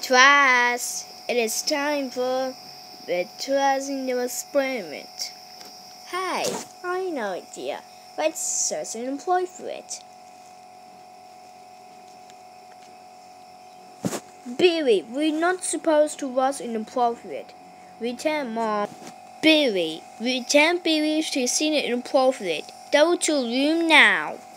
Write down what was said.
Class, it is time for the tracing experiment. Hey, I know idea. Let's search and employ for it. Billy, we're not supposed to was inappropriate. Return, Mom. Billy, return Billy to see it inappropriate. Go to room now.